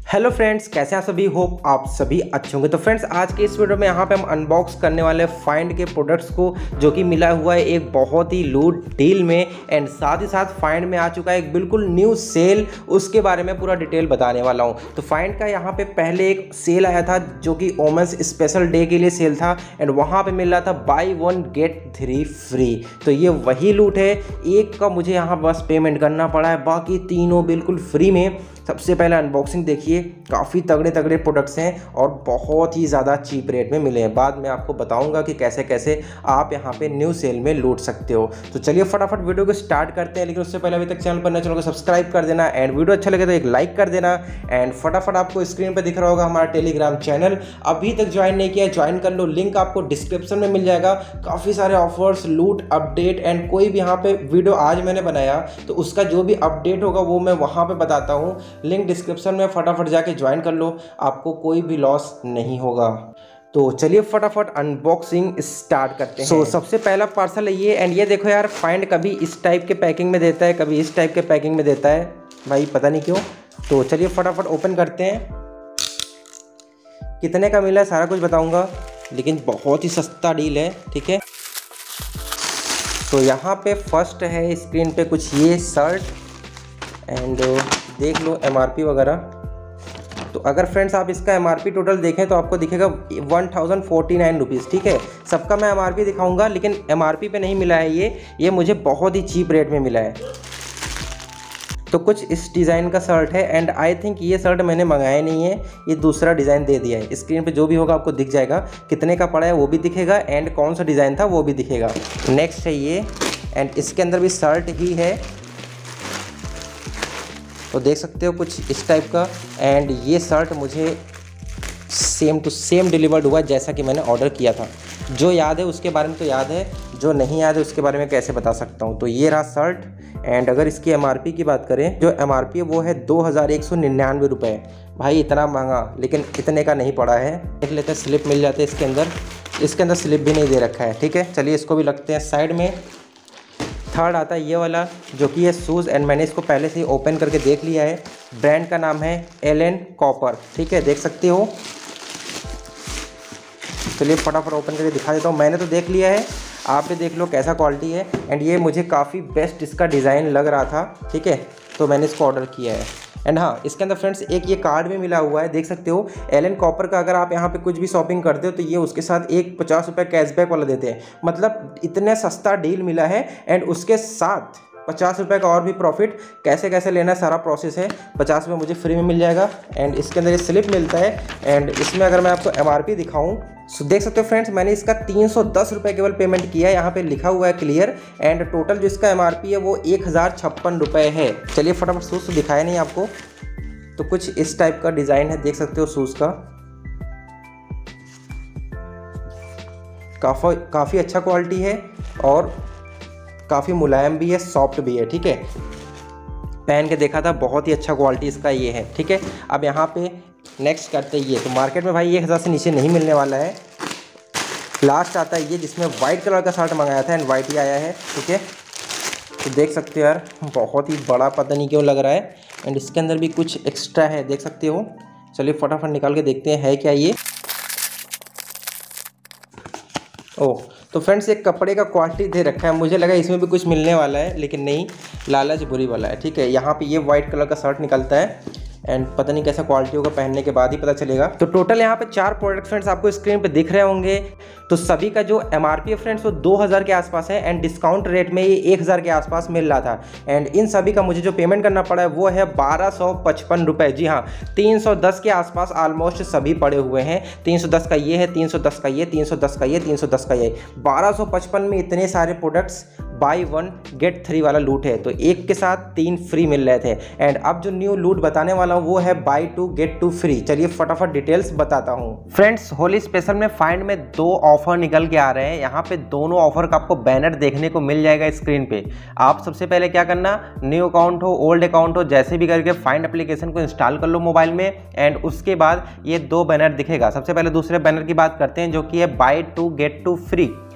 Hello friends, कैसे हैं सभी। होप आप सभी अच्छे होंगे। तो फ्रेंड्स, आज के इस वीडियो में यहाँ पे हम अनबॉक्स करने वाले फाइंड के प्रोडक्ट्स को, जो कि मिला हुआ है एक बहुत ही लूट डील में, एंड साथ ही साथ फाइंड में आ चुका है एक बिल्कुल न्यू सेल, उसके बारे में पूरा डिटेल बताने वाला हूँ। तो फाइंड का यहाँ पे पहले एक सेल आया था जो कि वोमेंस स्पेशल डे के लिए सेल था, एंड वहाँ पर मिल रहा था बाई 1 गेट 3 फ्री। तो ये वही लूट है, एक का मुझे यहाँ बस पेमेंट करना पड़ा है, बाकी तीनों बिल्कुल फ्री में। सबसे पहले अनबॉक्सिंग देखिए, काफ़ी तगड़े तगड़े प्रोडक्ट्स हैं और बहुत ही ज़्यादा चीप रेट में मिले हैं। बाद में आपको बताऊंगा कि कैसे कैसे आप यहां पे न्यू सेल में लूट सकते हो। तो चलिए फटाफट वीडियो को स्टार्ट करते हैं, लेकिन उससे पहले अभी तक चैनल पर नए चैनल को सब्सक्राइब कर देना, एंड वीडियो अच्छा लगे तो एक लाइक कर देना। एंड फटाफट आपको स्क्रीन पर दिख रहा होगा हमारा टेलीग्राम चैनल, अभी तक ज्वाइन नहीं किया ज्वाइन कर लो, लिंक आपको डिस्क्रिप्शन में मिल जाएगा। काफ़ी सारे ऑफर्स, लूट, अपडेट, एंड कोई भी यहाँ पे वीडियो आज मैंने बनाया तो उसका जो भी अपडेट होगा वो मैं वहाँ पे बताता हूँ। लिंक डिस्क्रिप्शन में, फटाफट जाके ज्वाइन कर लो, आपको कोई भी लॉस नहीं होगा। तो चलिए फटाफट अनबॉक्सिंग स्टार्ट करते हैं। सबसे पहला पार्सल है ये, एंड ये देखो यार, फाइंड कभी इस टाइप के पैकिंग में देता है, कभी इस टाइप के पैकिंग में देता है, भाई पता नहीं क्यों। तो चलिए फटाफट ओपन करते हैं। कितने का मिला है सारा कुछ बताऊंगा, लेकिन बहुत ही सस्ता डील है, ठीक है। तो यहाँ पे फर्स्ट है स्क्रीन पे कुछ ये शर्ट, एंड देख लो MRP वगैरह। तो अगर फ्रेंड्स आप इसका MRP टोटल देखें तो आपको दिखेगा 1049 रुपीज़, ठीक है। सबका मैं MRP दिखाऊंगा, लेकिन MRP पे नहीं मिला है ये मुझे बहुत ही चीप रेट में मिला है। तो कुछ इस डिज़ाइन का शर्ट है, एंड आई थिंक ये शर्ट मैंने मंगाया नहीं है, ये दूसरा डिज़ाइन दे दिया है। स्क्रीन पे जो भी होगा आपको दिख जाएगा, कितने का पड़ा है वो भी दिखेगा, एंड कौन सा डिज़ाइन था वो भी दिखेगा। नेक्स्ट है ये, एंड इसके अंदर भी शर्ट ही है, तो देख सकते हो कुछ इस टाइप का। एंड ये शर्ट मुझे सेम टू सेम डिलीवर्ड हुआ जैसा कि मैंने ऑर्डर किया था। जो याद है उसके बारे में तो याद है, जो नहीं याद है उसके बारे में कैसे बता सकता हूँ। तो ये रहा शर्ट, एंड अगर इसकी MRP की बात करें, जो MRP है वो है 2199 रुपये। भाई इतना महंगा, लेकिन इतने का नहीं पड़ा है। देख लेते हैं, स्लिप मिल जाते हैं इसके अंदर स्लिप भी नहीं दे रखा है, ठीक है। चलिए इसको भी लगते हैं साइड में। थर्ड आता है ये वाला, जो कि है शूज़, एंड मैंने इसको पहले से ही ओपन करके देख लिया है। ब्रांड का नाम है एलन कॉपर, ठीक है, देख सकते हो। चलिए फटाफट ओपन करके दिखा देता हूँ। मैंने तो देख लिया है, आप भी देख लो कैसा क्वालिटी है। एंड ये मुझे काफ़ी बेस्ट इसका डिज़ाइन लग रहा था, ठीक है, तो मैंने इसको ऑर्डर किया है। एंड हाँ, इसके अंदर फ्रेंड्स एक ये कार्ड भी मिला हुआ है, देख सकते हो। एलन कॉपर का अगर आप यहाँ पे कुछ भी शॉपिंग करते हो तो ये उसके साथ एक 50 रुपये कैशबैक वाला देते हैं। मतलब इतने सस्ता डील मिला है, एंड उसके साथ 50 रुपये का और भी प्रॉफिट। कैसे कैसे लेना है सारा प्रोसेस है। 50 रुपये मुझे फ्री में मिल जाएगा, एंड इसके अंदर ये स्लिप मिलता है। एंड इसमें अगर मैं आपको MRP दिखाऊं तो देख सकते हो फ्रेंड्स, मैंने इसका 310 रुपये केवल पेमेंट किया है, यहाँ पे लिखा हुआ है क्लियर। एंड टोटल जो इसका MRP है वो 1056 रुपये है। चलिए फटाफट शूज़ तो दिखाया नहीं आपको। तो कुछ इस टाइप का डिज़ाइन है, देख सकते हो शूज़ का। काफ़ी अच्छा क्वालिटी है, और काफ़ी मुलायम भी है, सॉफ्ट भी है, ठीक है। पहन के देखा था, बहुत ही अच्छा क्वालिटी इसका ये है, ठीक है। अब यहाँ पे नेक्स्ट करते हैं ये। तो मार्केट में भाई 1000 से नीचे नहीं मिलने वाला है। लास्ट आता है ये, जिसमें वाइट कलर का शर्ट मंगाया था, एंड वाइट ही आया है, ठीक है। तो देख सकते हो यार, बहुत ही बड़ा, पता नहीं क्यों लग रहा है। एंड इसके अंदर भी कुछ एक्स्ट्रा है, देख सकते हो। चलिए फटाफट निकाल के देखते हैं है क्या ये। ओह, तो फ्रेंड्स एक कपड़े का क्वालिटी दे रखा है, मुझे लगा इसमें भी कुछ मिलने वाला है, लेकिन नहीं, लालच बुरी वाला है, ठीक है। यहाँ पे ये वाइट कलर का शर्ट निकलता है, एंड पता नहीं कैसा क्वालिटी होगा, पहनने के बाद ही पता चलेगा। तो टोटल यहाँ पे 4 प्रोडक्ट फ्रेंड्स आपको स्क्रीन पे दिख रहे होंगे। तो सभी का जो MRP है फ्रेंड्स वो 2000 के आसपास है, एंड डिस्काउंट रेट में ये 1000 के आसपास मिल रहा था। एंड इन सभी का मुझे जो पेमेंट करना पड़ा है वो है 1255 रुपये। जी हाँ, 310 के आसपास ऑलमोस्ट सभी पड़े हुए हैं। 310 का ये है, 310 का ये, 310 का ये, 310 का ये, 1255 में इतने सारे प्रोडक्ट्स। बाई 1 गेट 3 वाला लूट है, तो एक के साथ 3 फ्री मिल रहे थे। एंड अब जो न्यू लूट बताने वाला हूँ वो है बाई 2 गेट 2 फ्री। चलिए फटाफट डिटेल्स बताता हूँ। फ्रेंड्स, होली स्पेशल में फाइंड में 2 ऑफर निकल के आ रहे हैं। यहाँ पे दोनों ऑफर का आपको बैनर देखने को मिल जाएगा स्क्रीन पे। आप सबसे पहले क्या करना, न्यू अकाउंट हो, ओल्ड अकाउंट हो, जैसे भी करके फाइंड एप्लीकेशन को इंस्टॉल कर लो मोबाइल में, एंड उसके बाद ये 2 बैनर दिखेगा। सबसे पहले दूसरे बैनर की बात करते हैं, जो कि है बाई 2 गेट 2 फ्री।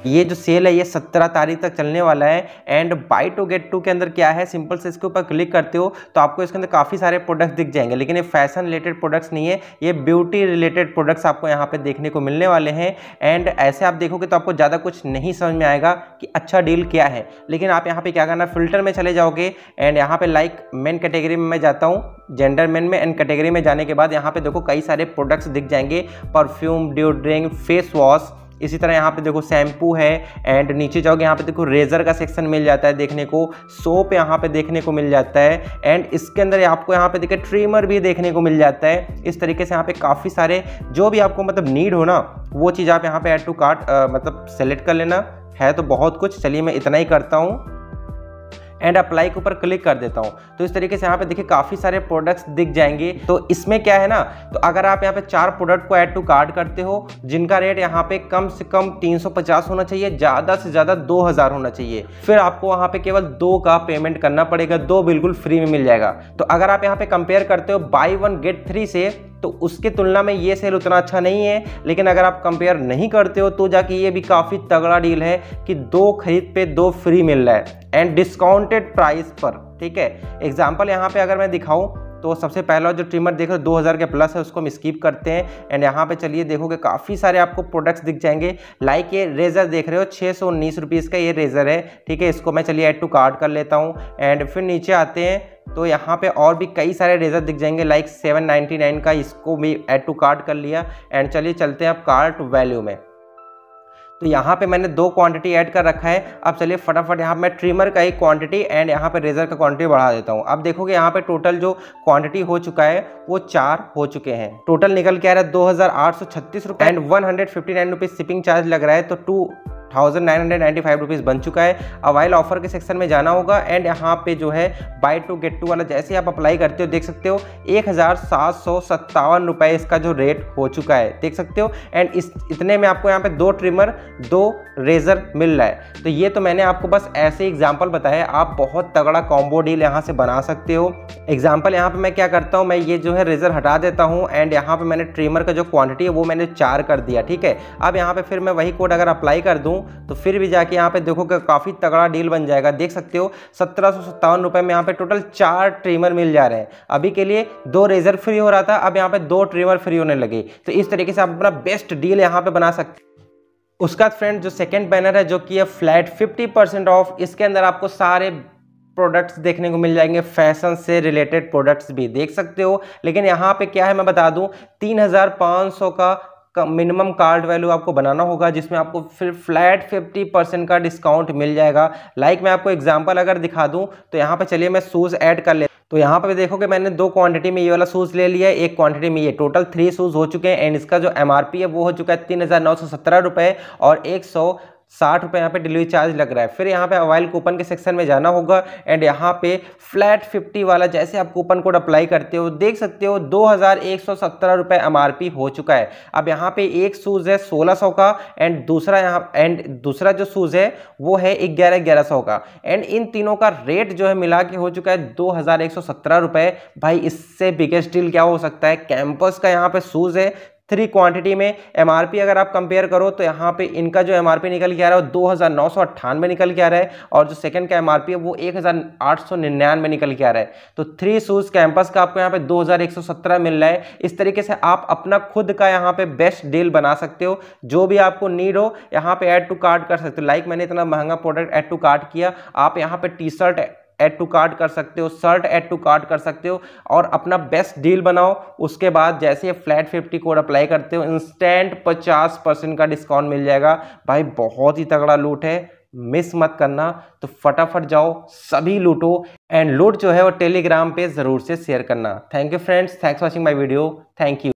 ये जो सेल है ये 17 तारीख तक चलने वाला है। And buy two get two के अंदर क्या है, सिंपल से इसके ऊपर क्लिक करते हो तो आपको इसके अंदर काफ़ी सारे प्रोडक्ट्स दिख जाएंगे, लेकिन ये फैशन रिलेटेड प्रोडक्ट्स नहीं है, ये ब्यूटी रिलेटेड प्रोडक्ट्स आपको यहाँ पे देखने को मिलने वाले हैं। एंड ऐसे आप देखोगे तो आपको ज़्यादा कुछ नहीं समझ में आएगा कि अच्छा डील क्या है, लेकिन आप यहाँ पे क्या करना, फिल्टर में चले जाओगे एंड यहाँ पे लाइक मेन कैटेगरी में मैं जाता हूँ, जेंडर मेन में, एंड कैटेगरी में जाने के बाद यहाँ पे देखो कई सारे प्रोडक्ट्स दिख जाएंगे, परफ्यूम, डिओड्रेंट, फेस वॉश, इसी तरह यहाँ पे देखो शैम्पू है। एंड नीचे जाओगे यहाँ पे देखो रेजर का सेक्शन मिल जाता है देखने को, सोप यहाँ पे देखने को मिल जाता है। एंड इसके अंदर आपको यहाँ पे देखिए ट्रिमर भी देखने को मिल जाता है। इस तरीके से यहाँ पे काफ़ी सारे जो भी आपको मतलब नीड हो ना वो चीज़ आप यहाँ पे ऐड टू कार्ट मतलब सेलेक्ट कर लेना है। तो बहुत कुछ, चलिए मैं इतना ही करता हूँ एंड अप्लाई के ऊपर क्लिक कर देता हूं। तो इस तरीके से यहाँ पे देखिए काफ़ी सारे प्रोडक्ट्स दिख जाएंगे। तो इसमें क्या है ना, तो अगर आप यहाँ पे 4 प्रोडक्ट को ऐड टू कार्ट करते हो जिनका रेट यहाँ पे कम से कम 350 होना चाहिए, ज़्यादा से ज़्यादा 2000 होना चाहिए, फिर आपको वहाँ पे केवल 2 का पेमेंट करना पड़ेगा, 2 बिल्कुल फ्री में मिल जाएगा। तो अगर आप यहाँ पे कंपेयर करते हो बाई 1 गेट 3 से, तो उसके तुलना में ये सेल उतना अच्छा नहीं है। लेकिन अगर आप कंपेयर नहीं करते हो तो जाके ये भी काफ़ी तगड़ा डील है कि 2 खरीद पे 2 फ्री मिल रहा है एंड डिस्काउंटेड प्राइस पर, ठीक है। एग्जाम्पल यहाँ पे अगर मैं दिखाऊं तो सबसे पहला जो ट्रिमर देख रहे हो 2000 के प्लस है, उसको हम स्किप करते हैं। एंड यहाँ पे चलिए देखोगे काफ़ी सारे आपको प्रोडक्ट्स दिख जाएंगे। लाइक ये रेजर देख रहे हो 619 रुपीज़ का ये रेजर है, ठीक है। इसको मैं चलिए ऐड टू कार्ट कर लेता हूँ। एंड फिर नीचे आते हैं तो यहाँ पे और भी कई सारे रेजर दिख जाएंगे लाइक 799 का, इसको भी ऐड टू कार्ट कर लिया। एंड चलिए चलते हैं अब कार्ट वैल्यू में। तो यहाँ पे मैंने 2 क्वांटिटी ऐड कर रखा है। अब चलिए फटाफट यहाँ पे मैं ट्रिमर का एक क्वांटिटी एंड यहाँ पे रेजर का क्वांटिटी बढ़ा देता हूँ। अब देखोगे यहाँ पे टोटल जो क्वांटिटी हो चुका है वो 4 हो चुके हैं। टोटल निकल के आ रहा है 2836 रुपये एंड 159 रुपीज़ शिपिंग चार्ज लग रहा है, तो 2995 रुपीज़ बन चुका है। अवाइल ऑफर के सेक्शन में जाना होगा एंड यहाँ पे जो है बाय टू गेट टू वाला जैसे आप अप्लाई करते हो देख सकते हो 1757 रुपये इसका जो रेट हो चुका है, देख सकते हो। एंड इतने में आपको यहाँ पे 2 ट्रिमर 2 रेजर मिल रहा है। तो ये तो मैंने आपको बस ऐसे एग्जाम्पल बताया, आप बहुत तगड़ा कॉम्बो डील यहाँ से बना सकते हो। एग्जाम्पल यहाँ पे मैं क्या करता हूँ, मैं ये जो है रेजर हटा देता हूँ एंड यहाँ पे मैंने ट्रिमर का जो क्वांटिटी है वो मैंने 4 कर दिया, ठीक है। अब यहाँ पे फिर मैं वही कोड अगर अप्लाई कर दूँ तो फिर भी जाके यहाँ पे देखो कि काफ़ी तगड़ा डील बन जाएगा, देख सकते हो 1757 रुपये में यहाँ पे टोटल 4 ट्रिमर मिल जा रहे हैं। अभी के लिए 2 रेजर फ्री हो रहा था, अब यहाँ पे 2 ट्रिमर फ्री होने लगे। तो इस तरीके से आप अपना बेस्ट डील यहाँ पे बना सकते हो। उसका फ्रेंड जो सेकंड बैनर है जो कि है फ्लैट 50% ऑफ, इसके अंदर आपको सारे प्रोडक्ट्स देखने को मिल जाएंगे, फैशन से रिलेटेड प्रोडक्ट्स भी देख सकते हो। लेकिन यहाँ पे क्या है मैं बता दूं, 3500 का मिनिमम कार्ड वैल्यू आपको बनाना होगा, जिसमें आपको फिर फ्लैट 50% का डिस्काउंट मिल जाएगा। लाइक मैं आपको एग्जांपल अगर दिखा दूं तो यहाँ पे चलिए मैं शूज़ ऐड कर ले। तो यहाँ पे देखोगे मैंने 2 क्वांटिटी में ये वाला शूज़ ले लिया है, 1 क्वांटिटी में ये, टोटल 3 शूज़ हो चुके हैं। एंड इसका जो MRP है वो हो चुका है 3917 रुपये और 160 रुपये यहाँ पे डिलीवरी चार्ज लग रहा है। फिर यहाँ पे अवाइल कूपन के सेक्शन में जाना होगा एंड यहाँ पे फ्लैट 50 वाला जैसे आप कूपन कोड अप्लाई करते हो देख सकते हो 2117 रुपये MRP हो चुका है। अब यहाँ पे एक शूज़ है 1600 का एंड दूसरा जो शूज़ है वो है 1100 का। एंड इन तीनों का रेट जो है मिला के हो चुका है 2117 रुपये। भाई इससे बिगेस्ट डील क्या हो सकता है। कैंपस का यहाँ पे शूज़ है 3 क्वांटिटी में, MRP अगर आप कंपेयर करो तो यहाँ पे इनका जो MRP निकल के आ रहा है वो 2998 निकल के आ रहा है और जो सेकंड का MRP है वो 1899 निकल के आ रहा है। तो 3 शूज़ कैंपस का आपको यहाँ पे 2117 मिल रहा है। इस तरीके से आप अपना खुद का यहाँ पे बेस्ट डील बना सकते हो, जो भी आपको नीड हो यहाँ पे ऐड टू कार्ट कर सकते हो। लाइक मैंने इतना महंगा प्रोडक्ट ऐड टू कार्ट किया, आप यहाँ पे टी-शर्ट ऐड टू कार्ट कर सकते हो, शर्ट ऐड टू कार्ट कर सकते हो और अपना बेस्ट डील बनाओ। उसके बाद जैसे फ्लैट 50 कोड अप्लाई करते हो इंस्टेंट 50% का डिस्काउंट मिल जाएगा। भाई बहुत ही तगड़ा लूट है, मिस मत करना। तो फटाफट जाओ सभी लूटो एंड लूट जो है वो टेलीग्राम पे ज़रूर से शेयर करना। Thank you friends, thanks watching my video, thank you.